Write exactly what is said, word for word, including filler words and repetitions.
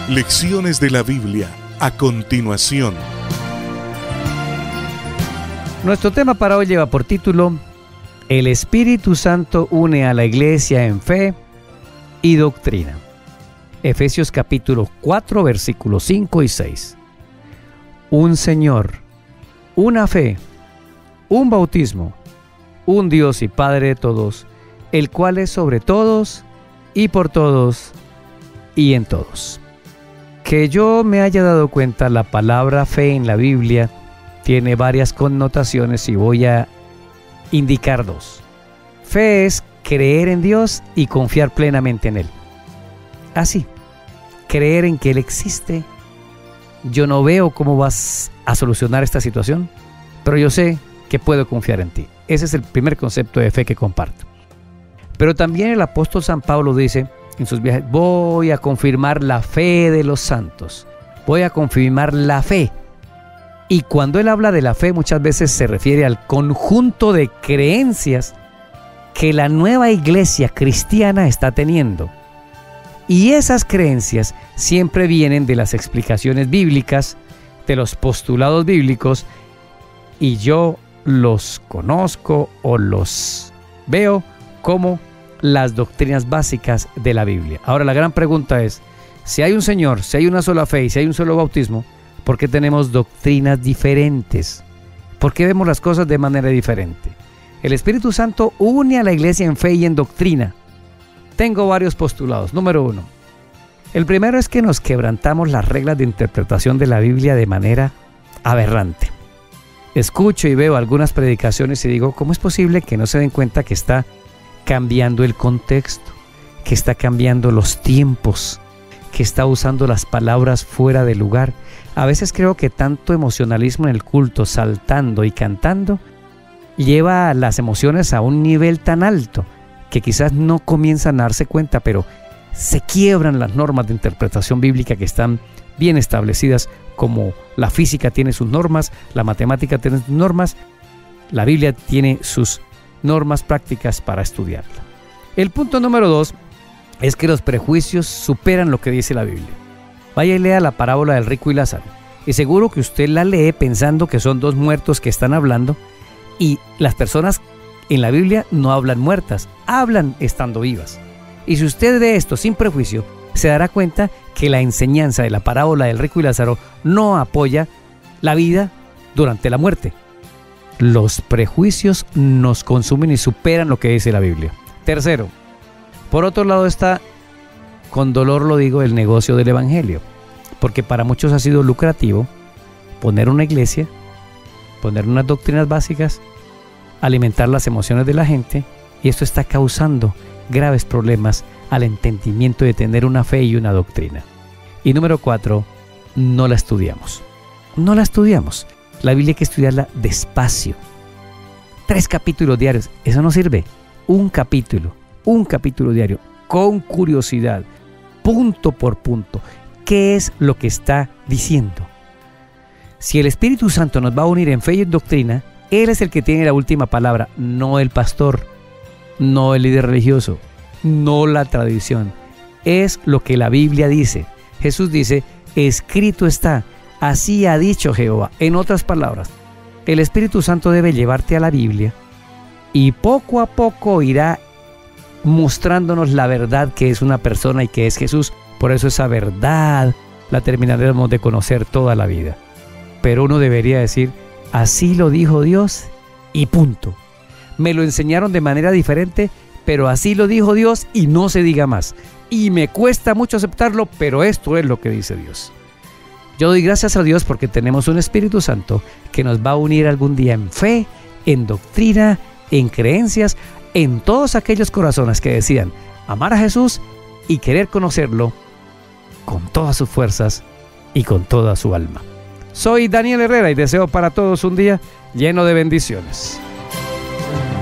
Lecciones de la Biblia, a continuación. Nuestro tema para hoy lleva por título: El Espíritu Santo une a la iglesia en fe y doctrina. Efesios capítulo cuatro, versículos cinco y seis. Un Señor, una fe, un bautismo, un Dios y Padre de todos, el cual es sobre todos y por todos y en todos. Que yo me haya dado cuenta, la palabra fe en la Biblia tiene varias connotaciones y voy a indicar dos. Fe es creer en Dios y confiar plenamente en Él. Así, creer en que Él existe. Yo no veo cómo vas a solucionar esta situación, pero yo sé que puedo confiar en ti. Ese es el primer concepto de fe que comparto. Pero también el apóstol San Pablo dice en sus viajes: voy a confirmar la fe de los santos. Voy a confirmar la fe. Y cuando él habla de la fe, muchas veces se refiere al conjunto de creencias que la nueva iglesia cristiana está teniendo. Y esas creencias siempre vienen de las explicaciones bíblicas, de los postulados bíblicos, y yo los conozco o los veo como las doctrinas básicas de la Biblia. Ahora, la gran pregunta es: si hay un Señor, si hay una sola fe y si hay un solo bautismo, ¿por qué tenemos doctrinas diferentes? ¿Por qué vemos las cosas de manera diferente? El Espíritu Santo une a la iglesia en fe y en doctrina. Tengo varios postulados. Número uno. El primero es que nos quebrantamos las reglas de interpretación de la Biblia de manera aberrante. Escucho y veo algunas predicaciones y digo: ¿cómo es posible que no se den cuenta que está cambiando el contexto, que está cambiando los tiempos, que está usando las palabras fuera de lugar? A veces creo que tanto emocionalismo en el culto, saltando y cantando, lleva las emociones a un nivel tan alto que quizás no comienzan a darse cuenta, pero se quiebran las normas de interpretación bíblica que están bien establecidas, como la física tiene sus normas, la matemática tiene sus normas, la Biblia tiene sus normas prácticas para estudiarla. El punto número dos es que los prejuicios superan lo que dice la Biblia. Vaya y lea la parábola del rico y Lázaro, y seguro que usted la lee pensando que son dos muertos que están hablando, y las personas en la Biblia no hablan muertas, hablan estando vivas. Y si usted ve esto sin prejuicio, se dará cuenta que la enseñanza de la parábola del rico y Lázaro no apoya la vida durante la muerte. Los prejuicios nos consumen y superan lo que dice la Biblia. Tercero, por otro lado está, con dolor lo digo, el negocio del evangelio, porque para muchos ha sido lucrativo poner una iglesia, poner unas doctrinas básicas, alimentar las emociones de la gente, y esto está causando graves problemas al entendimiento de tener una fe y una doctrina. Y número cuatro, no la estudiamos. No la estudiamos. La Biblia hay que estudiarla despacio. Tres capítulos diarios, eso no sirve. Un capítulo, un capítulo diario, con curiosidad, punto por punto. ¿Qué es lo que está diciendo? Si el Espíritu Santo nos va a unir en fe y en doctrina, Él es el que tiene la última palabra, no el pastor, no el líder religioso, no la tradición. Es lo que la Biblia dice. Jesús dice: escrito está, así ha dicho Jehová. En otras palabras, el Espíritu Santo debe llevarte a la Biblia y poco a poco irá mostrándonos la verdad que es una persona y que es Jesús. Por eso esa verdad la terminaremos de conocer toda la vida. Pero uno debería decir: así lo dijo Dios y punto. Me lo enseñaron de manera diferente, pero así lo dijo Dios y no se diga más. Y me cuesta mucho aceptarlo, pero esto es lo que dice Dios. Yo doy gracias a Dios porque tenemos un Espíritu Santo que nos va a unir algún día en fe, en doctrina, en creencias, en todos aquellos corazones que decidan amar a Jesús y querer conocerlo con todas sus fuerzas y con toda su alma. Soy Daniel Herrera y deseo para todos un día lleno de bendiciones.